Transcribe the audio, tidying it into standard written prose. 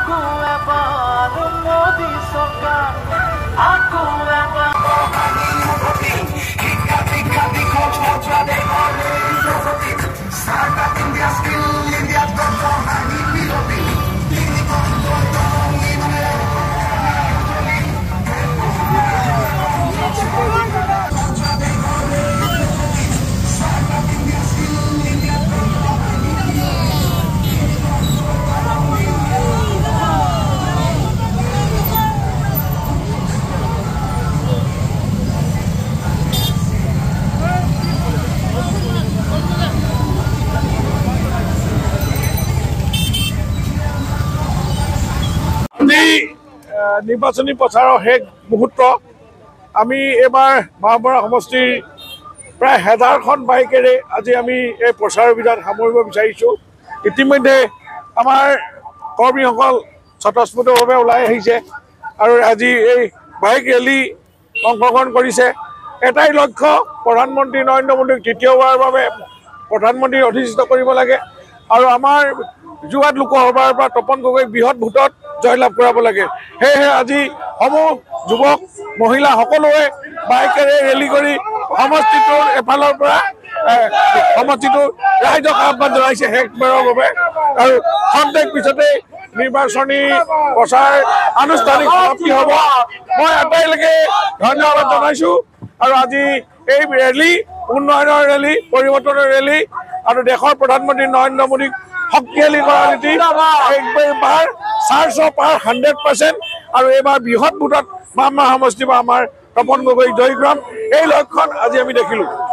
নিৰ্বাচনী প্ৰচাৰৰ শেষ মুহূৰ্ত আমি এইবাৰ বাঁহবৰা সমষ্টিৰ প্ৰায় 1000খন বাইকেৰে আজি আমি এই প্ৰচাৰ অভিযান সামৰিব বিচাৰিছোঁ। ইতিমধ্যে আমাৰ কৰ্মীসকল স্বতঃস্ফূৰ্তভাৱে ওলাই আহিছে আৰু আজি এই বাইক ৰেলী অংশগ্ৰহণ কৰিছে। এটাই লক্ষ্য, প্ৰধানমন্ত্ৰী নৰেন্দ্ৰ মোদীক তৃতীয়বাৰৰ বাবে প্ৰধানমন্ত্ৰী অধিষ্ঠিত কৰিব লাগে আৰু আমাৰ যোৰহাট লোকসভাৰ পৰা তপন গগৈক বৃহৎ ভোটত জয়লাভ কৰাব লাগে। সেয়েহে আজি সমূহ যুৱক মহিলা সকলোৱে বাইকেৰে ৰেলী কৰি সমষ্টিটোৰ এফালৰ পৰা সমষ্টিটোৰ ৰাইজক আহ্বান জনাইছে শেষবাৰৰ বাবে আৰু খন্তেক পিছতে নিৰ্বাচনী প্ৰচাৰ আনুষ্ঠানিক সমাপ্তি হ'ব। মই আটাইলৈকে ধন্যবাদ জনাইছোঁ আৰু আজি এই ৰেলী উন্নয়নৰ ৰেলী, পৰিৱৰ্তনৰ ৰেলী আৰু দেশৰ প্ৰধানমন্ত্ৰী নৰেন্দ্ৰ মোদীক শক্তিশালী কৰা নীতি এইবাৰ 400% আৰু এইবাৰ বৃহৎ ভোটত বাঁহবৰা সমষ্টি বা আমাৰ তপন গগৈ জয়ী কৰাম, এই লক্ষণ আজি আমি দেখিলোঁ।